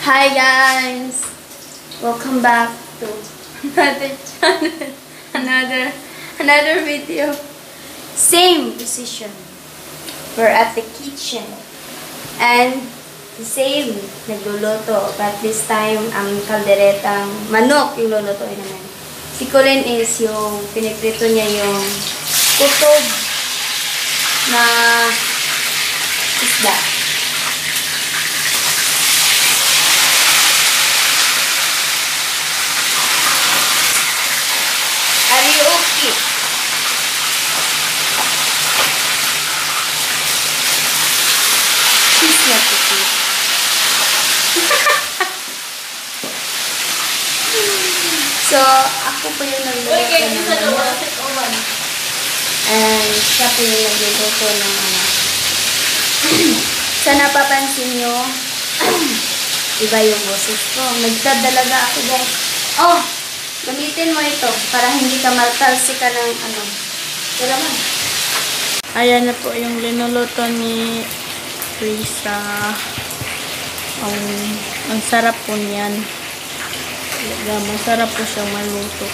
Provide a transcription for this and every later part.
Hi guys! Welcome back to another channel, another video. Same position. We're at the kitchen. And the same, nagluluto. But this time, ang kalderetang manok yung lulutuin naman. Si Colin is yung, piniprito niya yung kutob na isda. Are you okay? She's not okay. So, ako po yung nagluluto ng and siya po yung nagluluto ng Sa napapansin nyo, iba yung boses ko. Nagdadalaga ako guys. Oh! Gamitin mo ito para hindi ka matalsika ng Tira mo. Ayan na po yung linuluto ni Risa. Ang sarap po niyan. Masarap po siyang maluto.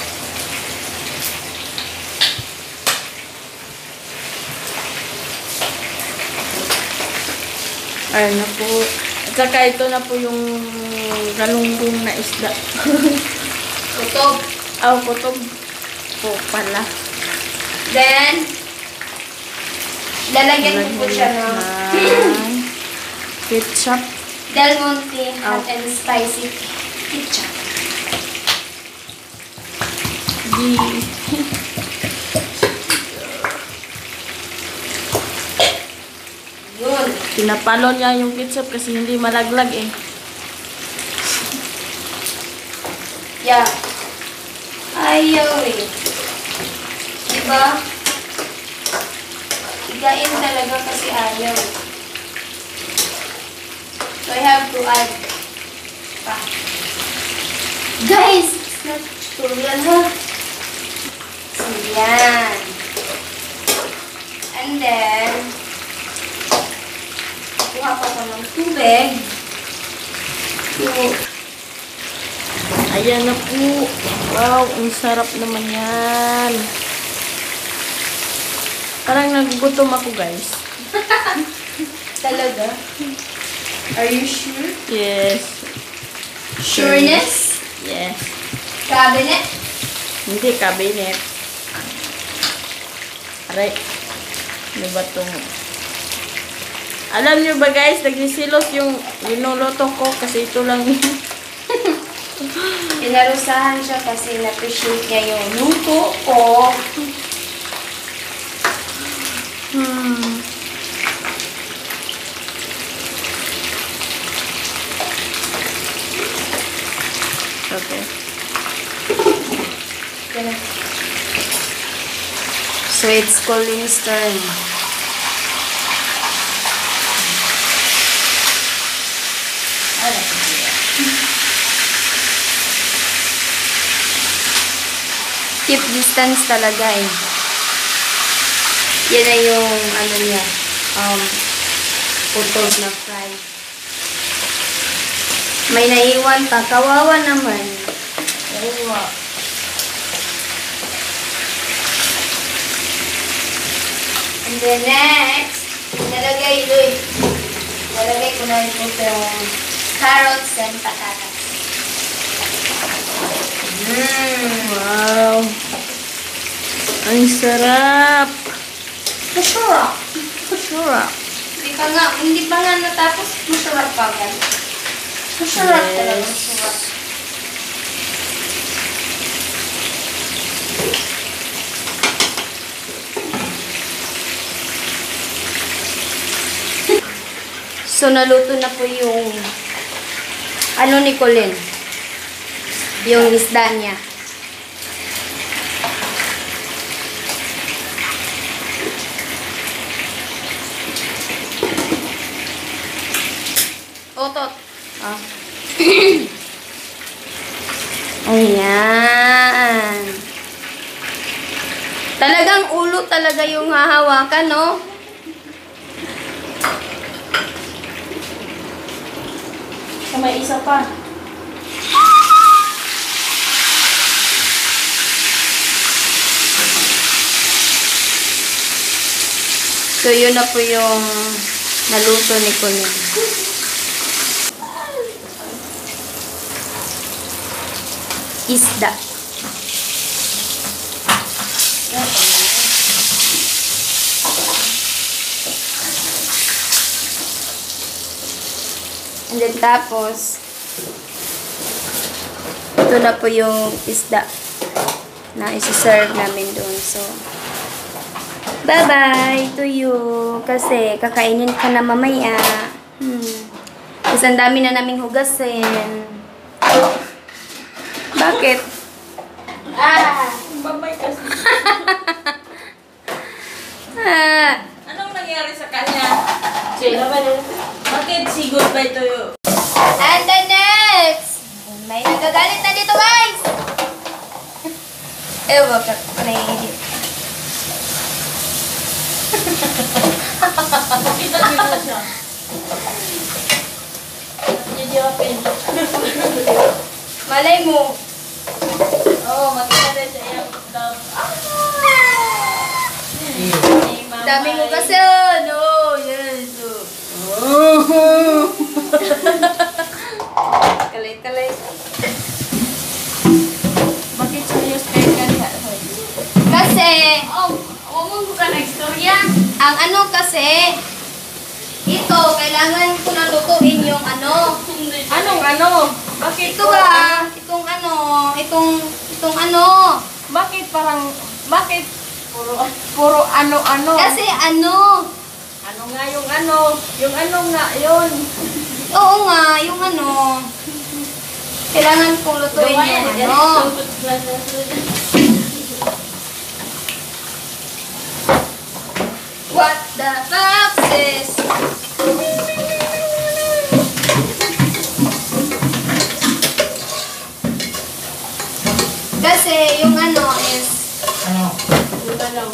Ayan na po. At saka ito na po yung galunggong na isda. Kutob. Oh, kutob po pala. Then, lalagyan ko po siya ng ketchup. Del Monte hot and spicy ketchup. Yun. Pinapalo niya yung ketchup kasi hindi malaglag eh. Yeah. Ayaw eh. Diba? Higain talaga kasi ayaw. So I have to add pa. Guys! It's not tutorial ha. So yan. And then, kuha pa ko ng tubig. Ayan na po. Wow, ang sarap naman yan. Parang nagugutom ako, guys. Talaga? Are you sure? Yes. Sureness? Yes. Cabinet? Hindi, cabinet. Aray. Ano ba itong... Alam nyo ba, guys, nagsisilos yung linuluto ko kasi ito lang yun. Pinarusahan siya kasi na-appreciate niya yung luto ko. Okay. So it's Colin's turn. Keep distance talaga eh. Yan na yung niya. Putol na fry. May naiwan pa. Kawawa naman. Kawawa. And then next, nalagay ko na ito yung carrots and patatas. Wow. Ang sarap. Masarap. Masarap. Hindi pa nga natapos. Masarap pa agad. Masarap talaga. Masarap. So, naluto na po yung ni Colin. Yung isda niya. Otot. Ayan. Talagang ulo talaga yung hahawakan, no? May isa pa. So, yun na po yung naluto ni Kuya. Isda. And then tapos, ito na po yung isda na isi-serve namin doon. So, bye-bye to you. Kasi kakainin ka na mamaya. Kasi ang dami na naming hugasin. Bakit? Bye-bye kasi. Anong nangyari sa kanya? Bakit si goodbye to you? And the next! May nagagalit na dito, guys! Ewan ka. Naiinit. Kita dito siya. Hindi ako pwede. Malay mo. Oo, makita rin siya yung dog. Dami mo kasi, no? Yes. Kalay-kalay. Bakit siya yung special ka? Kasi, Umong ka na istorya. ang ano kasi, ito, kailangan ko na lutuin yung ano. Anong ano? Bakit Ito ba? Itong ano. Bakit parang, bakit puro ano-ano? Kasi ano. Ano nga yung ano? Yung ano nga yun? Oo nga, yung ano. Kailangan kong lutuin yung ano. What the fuck is? Kasi yung ano is Ano?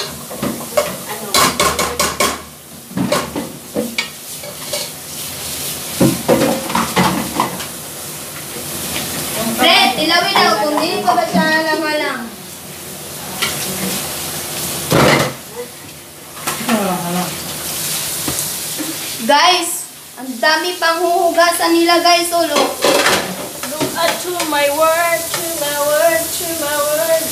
Fred, ilawin daw kung hindi pa ba siya alam-alam. Guys, ang dami pang huhugasan nila guys, solo. Look at to my word, to my word, to my word.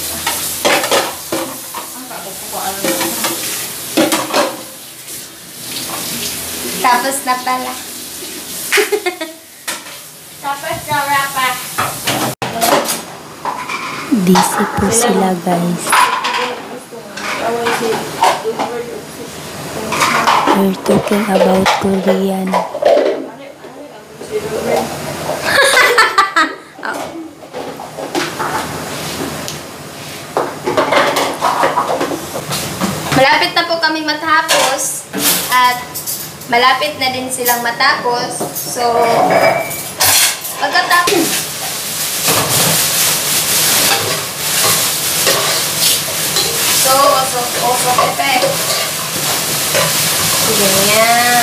Tapos na pala. Tapos na rapa. Busy po sila guys. We're talking about Korean. Malapit na po kami matapos at malapit na din silang matapos. So, pagkatapos oso pepe. Ganyan.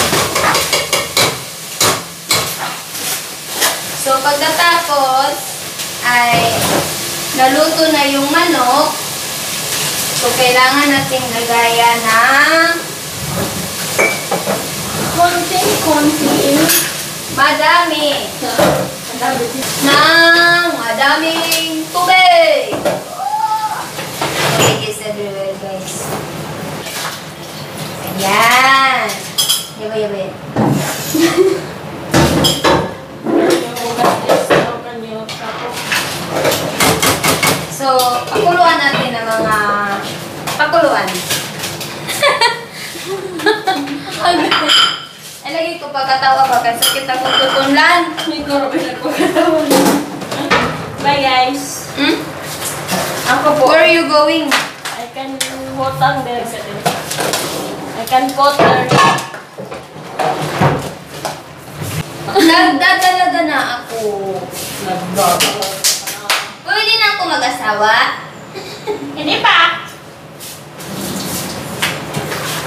So, pagkatapos ay naluto na yung manok. So, kailangan nating lagayan ng Konting. madaming tubig. Tubig is everywhere, guys. Ayan. Yaba. So, pakuluan natin ang mga pakuluan. Lagi ko pagkatawa ba kasi sakit akong tutunlan. Bye guys. Ako po. Where are you going? I can hotang there. I can potter. Nagdadalaga na ako. Pwede na ako mag-asawa? Hindi pa.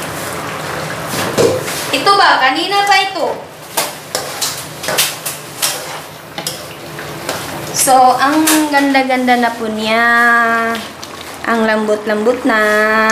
Ito ba? Kanina pa ito? So, ang ganda-ganda na po niya. Ang lambot-lambot na.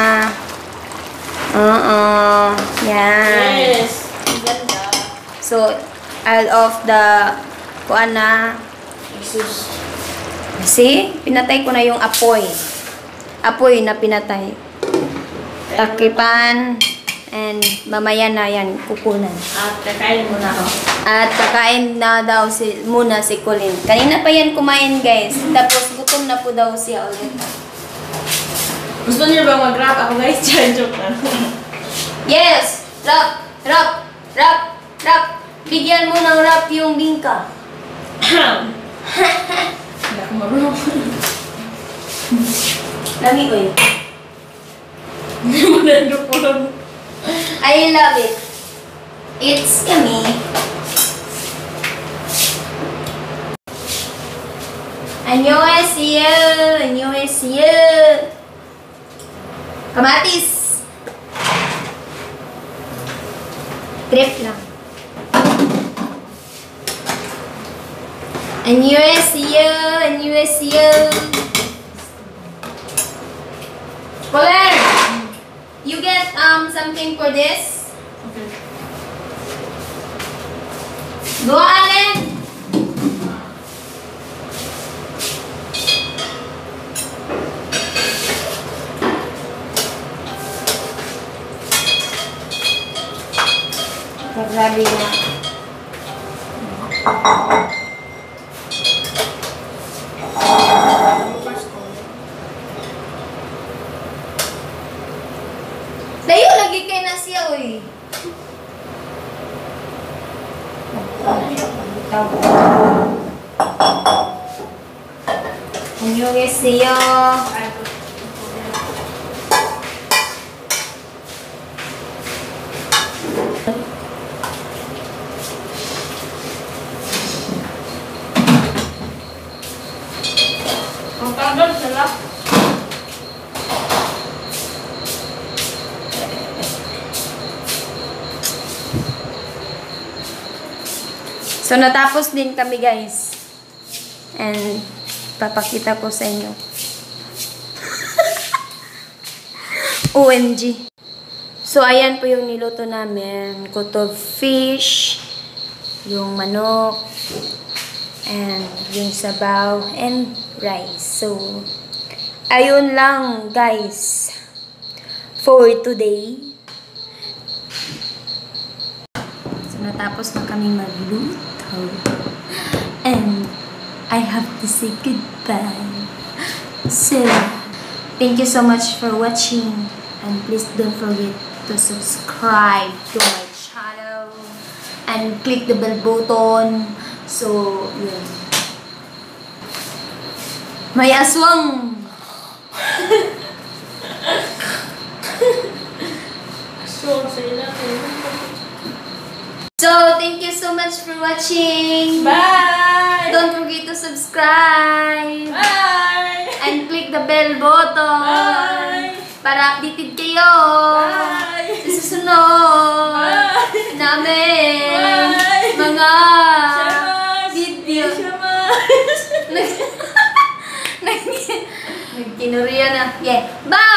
Oo. Yan. Yes. Ang ganda. So, all of the kuan na. Jesus. See? Pinatay ko na yung apoy. Apoy na pinatay. Takipan. And mamaya na yan, kukunan. At kakain mo na ako. At kakain na daw muna si Colin. Kanina pa yan kumain, guys. Tapos gutom na po daw siya ulit. Gusto niyo ba mag-rap ako, guys? Joke na. Yes! Rap! Rap! Rap! Rap! Bigyan mo ng rap yung bingka. Hindi ako marunong. Lami ko yun. Hindi mo na po lang. I love it. It's yummy. 안녕하세요. 안녕하세요. Kamatis. Grip lang. 안녕하세요. 안녕하세요. Colin, you get something for this? Okay. Go, Allen. Grabe na. Layo lagi kay na siya, uy. 안녕하세요. Ang tagal sila. So, natapos din kami, guys. And, papakita ko sa inyo. OMG. So, ayan po yung niluto namin. Kutob fish, yung manok, and yung sabaw, and rice. So, ayun lang, guys. For today. So, natapos na kami magluto. And, I have to say goodbye. So, thank you so much for watching. And please don't forget to subscribe to my channel. And click the bell button. So, yun. May aswang! So, sila. So, thank you so much for watching. Bye! Don't forget to subscribe. Bye! And click the bell button. Bye! Para updated kayo. Bye! Sa susunod. Bye! Namin. Bye! Mga Shamas! video. Shamas! Nagkinuriya na. Yeah. Bye!